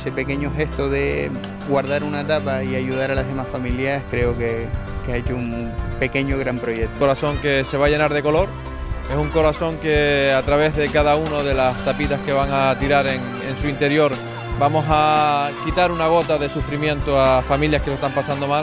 ese pequeño gesto de guardar una tapa y ayudar a las demás familias, creo que ha hecho un pequeño gran proyecto. Un corazón que se va a llenar de color, es un corazón que a través de cada una de las tapitas que van a tirar en su interior vamos a quitar una gota de sufrimiento a familias que lo están pasando mal.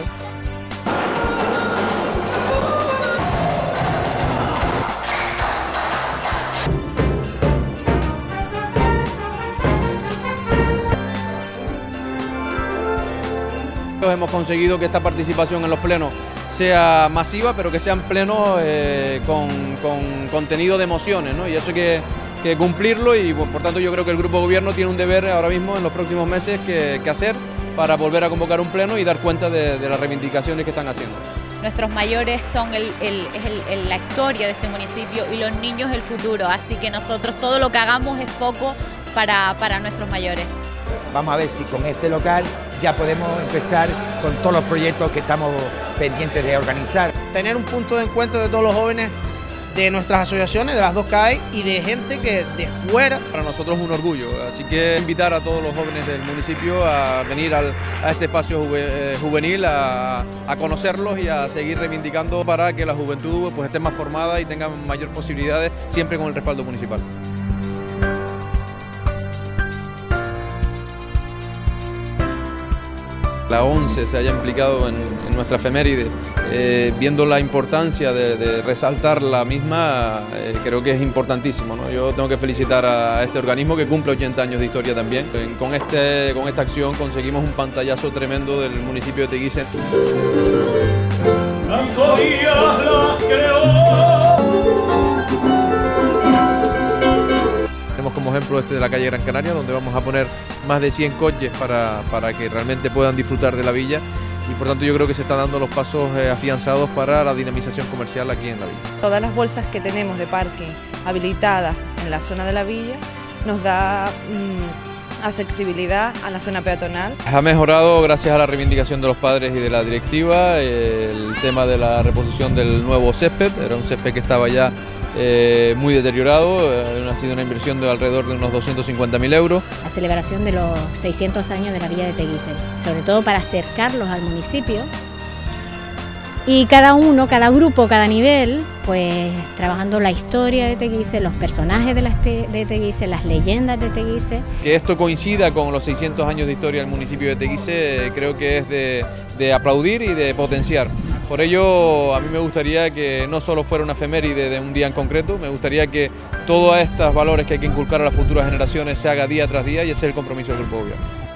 Hemos conseguido que esta participación en los plenos sea masiva, pero que sean plenos con contenido de emociones, ¿no? Y eso hay que cumplirlo y por tanto yo creo que el Grupo de Gobierno tiene un deber ahora mismo en los próximos meses que hacer para volver a convocar un pleno y dar cuenta de las reivindicaciones que están haciendo. Nuestros mayores son la historia de este municipio y los niños el futuro, así que nosotros todo lo que hagamos es poco para nuestros mayores. Vamos a ver si con este local ya podemos empezar con todos los proyectos que estamos pendientes de organizar. Tener un punto de encuentro de todos los jóvenes de nuestras asociaciones, de las dos CAE y de gente que de fuera. Para nosotros es un orgullo, así que invitar a todos los jóvenes del municipio a venir a este espacio juvenil, a conocerlos y a seguir reivindicando para que la juventud pues, esté más formada y tenga mayor posibilidades, siempre con el respaldo municipal. La ONCE se haya implicado en nuestra efeméride, viendo la importancia de resaltar la misma, creo que es importantísimo, ¿no? Yo tengo que felicitar a este organismo que cumple 80 años de historia también. Con esta acción conseguimos un pantallazo tremendo del municipio de Teguise. Como ejemplo este de la calle Gran Canaria, donde vamos a poner más de 100 coches para que realmente puedan disfrutar de la villa y por tanto yo creo que se están dando los pasos afianzados para la dinamización comercial aquí en la villa. Todas las bolsas que tenemos de parking habilitadas en la zona de la villa nos da accesibilidad a la zona peatonal. Ha mejorado gracias a la reivindicación de los padres y de la directiva el tema de la reposición del nuevo césped, era un césped que estaba ya muy deteriorado, ha sido una inversión de alrededor de unos 250.000 euros. La celebración de los 600 años de la villa de Teguise, sobre todo para acercarlos al municipio y cada uno, cada grupo, cada nivel, pues trabajando la historia de Teguise, los personajes de Teguise, las leyendas de Teguise. Que esto coincida con los 600 años de historia del municipio de Teguise creo que es de aplaudir y de potenciar. Por ello, a mí me gustaría que no solo fuera una efeméride de un día en concreto, me gustaría que todos estos valores que hay que inculcar a las futuras generaciones se haga día tras día y ese es el compromiso del Grupo de Gobierno.